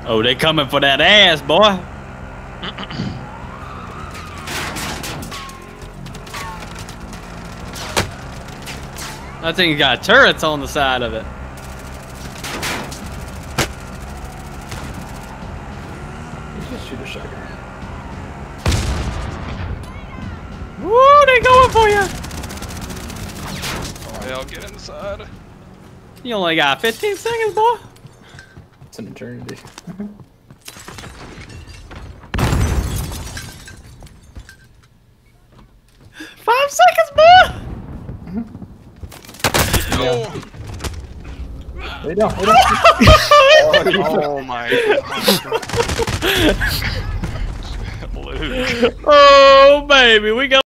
Oh, they coming for that ass, boy. That thing got turrets on the side of it. Just shoot a shotgun. Woo, they going for you. Oh, yeah, I'll get inside. You only got 15 seconds, boy. It's an eternity. 5 seconds, boy. Oh, Wait, no, wait, no. oh my god. Luke. Oh, baby, we got